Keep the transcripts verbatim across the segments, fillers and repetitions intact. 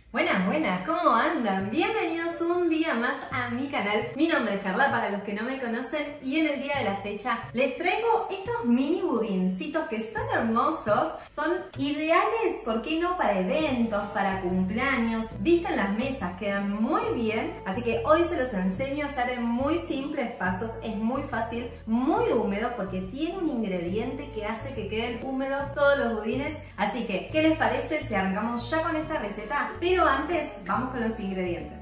Buenas, buenas, ¿cómo andan? Bienvenidos un día más a mi canal. Mi nombre es Carla, para los que no me conocen, y en el día de la fecha les traigo estos mini budincitos que son hermosos, son ideales, ¿por qué no? Para eventos, para cumpleaños, visten las mesas, quedan muy bien, así que hoy se los enseño a hacer en muy simples pasos, es muy fácil, muy húmedo, porque tiene un ingrediente que hace que queden húmedos todos los budines, así que, ¿qué les parece si arrancamos ya con esta receta? Pero antes, vamos con los ingredientes.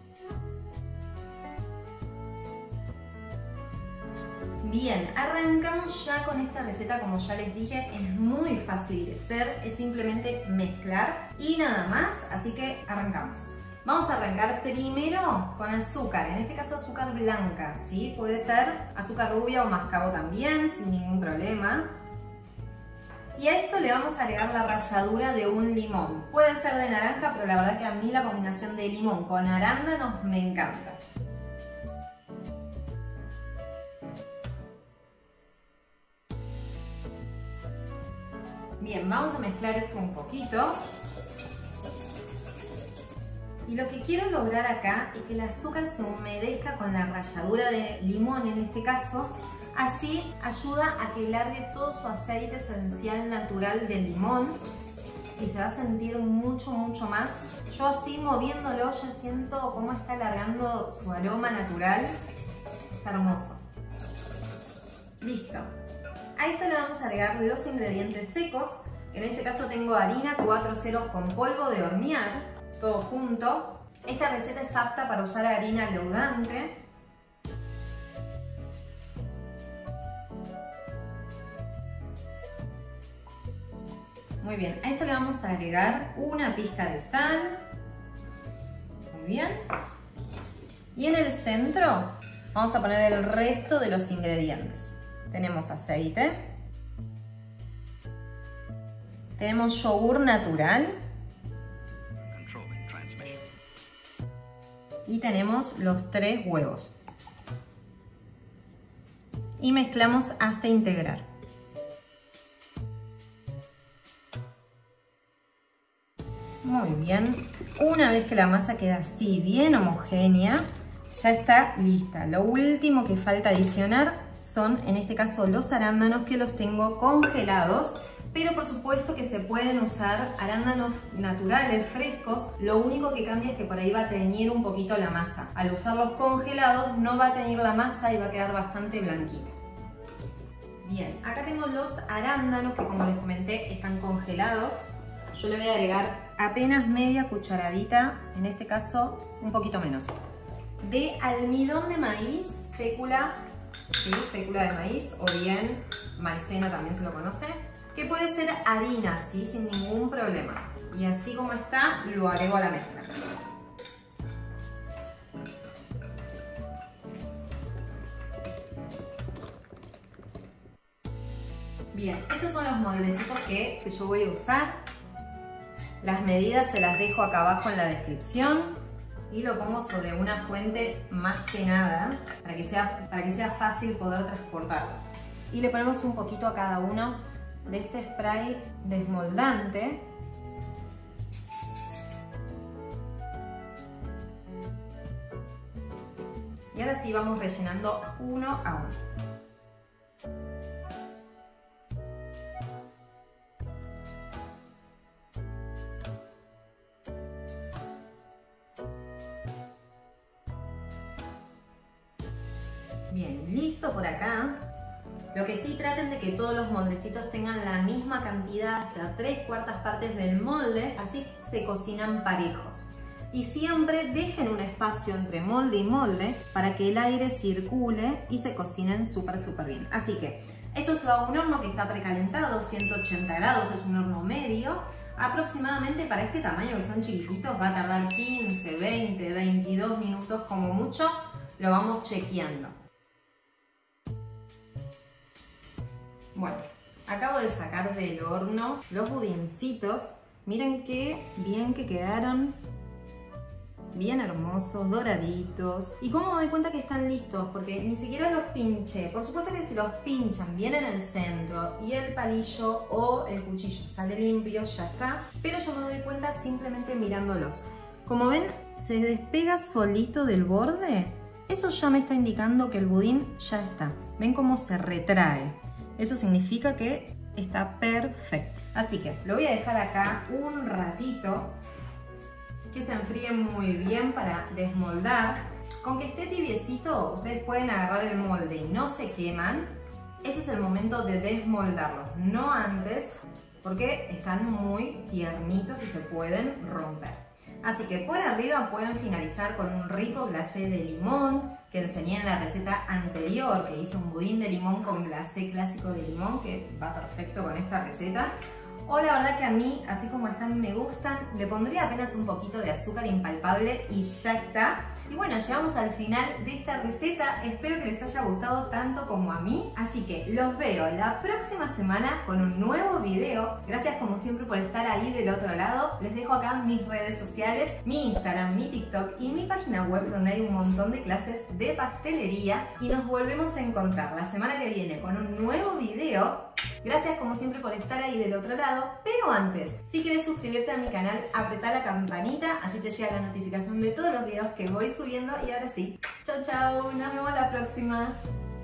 Bien, arrancamos ya con esta receta, como ya les dije, es muy fácil de hacer, es simplemente mezclar y nada más, así que arrancamos. Vamos a arrancar primero con azúcar, en este caso azúcar blanca, ¿sí? Puede ser azúcar rubia o mascabo también, sin ningún problema. Y a esto le vamos a agregar la ralladura de un limón. Puede ser de naranja, pero la verdad que a mí la combinación de limón con arándanos me encanta. Bien, vamos a mezclar esto un poquito. Y lo que quiero lograr acá es que el azúcar se humedezca con la ralladura de limón en este caso. Así ayuda a que largue todo su aceite esencial natural del limón y se va a sentir mucho, mucho más. Yo así moviéndolo ya siento cómo está largando su aroma natural. Es hermoso. Listo. A esto le vamos a agregar los ingredientes secos. En este caso tengo harina cuatro ceros con polvo de hornear, todo junto. Esta receta es apta para usar harina leudante. Muy bien, a esto le vamos a agregar una pizca de sal. Muy bien. Y en el centro vamos a poner el resto de los ingredientes. Tenemos aceite. Tenemos yogur natural. Y tenemos los tres huevos. Y mezclamos hasta integrar. Muy bien, una vez que la masa queda así bien homogénea, ya está lista. Lo último que falta adicionar son, en este caso, los arándanos, que los tengo congelados, pero por supuesto que se pueden usar arándanos naturales, frescos. Lo único que cambia es que por ahí va a teñir un poquito la masa. Al usarlos congelados no va a teñir la masa y va a quedar bastante blanquita. Bien, acá tengo los arándanos que, como les comenté, están congelados. Yo le voy a agregar apenas media cucharadita, en este caso un poquito menos, de almidón de maíz, fécula, ¿sí? Fécula de maíz, o bien maicena también se lo conoce, que puede ser harina, ¿sí? Sin ningún problema. Y así como está, lo agrego a la mezcla. Bien, estos son los moldecitos que, que yo voy a usar. Las medidas se las dejo acá abajo en la descripción y lo pongo sobre una fuente más que nada para que sea, para que sea fácil poder transportarlo. Y le ponemos un poquito a cada uno de este spray desmoldante. Y ahora sí vamos rellenando uno a uno. Bien, listo por acá. Lo que sí, traten de que todos los moldecitos tengan la misma cantidad, hasta tres cuartas partes del molde, así se cocinan parejos. Y siempre dejen un espacio entre molde y molde para que el aire circule y se cocinen súper súper bien. Así que esto se va a un horno que está precalentado, ciento ochenta grados, es un horno medio. Aproximadamente para este tamaño, que son chiquititos, va a tardar quince, veinte, veintidós minutos como mucho. Lo vamos chequeando. Bueno, acabo de sacar del horno los budincitos. Miren qué bien que quedaron. Bien hermosos, doraditos. ¿Y cómo me doy cuenta que están listos? Porque ni siquiera los pinché. Por supuesto que si los pinchan bien en el centro y el palillo o el cuchillo sale limpio, ya está. Pero yo me doy cuenta simplemente mirándolos. Como ven, se despega solito del borde. Eso ya me está indicando que el budín ya está. ¿Ven cómo se retrae? Eso significa que está perfecto. Así que lo voy a dejar acá un ratito que se enfríe muy bien para desmoldar. Con que esté tibiecito, ustedes pueden agarrar el molde y no se queman. Ese es el momento de desmoldarlos, no antes, porque están muy tiernitos y se pueden romper. Así que por arriba pueden finalizar con un rico glacé de limón, que enseñé en la receta anterior, que hice un budín de limón con glacé clásico de limón, que va perfecto con esta receta. O la verdad que a mí, así como están, me gustan. Le pondría apenas un poquito de azúcar impalpable y ya está. Y bueno, llegamos al final de esta receta. Espero que les haya gustado tanto como a mí. Así que los veo la próxima semana con un nuevo video. Gracias como siempre por estar ahí del otro lado. Les dejo acá mis redes sociales, mi Instagram, mi TikTok y mi página web, donde hay un montón de clases de pastelería. Y nos volvemos a encontrar la semana que viene con un nuevo video. Gracias como siempre por estar ahí del otro lado, pero antes, si quieres suscribirte a mi canal, apretá la campanita, así te llega la notificación de todos los videos que voy subiendo. Y ahora sí, chau chau, nos vemos la próxima.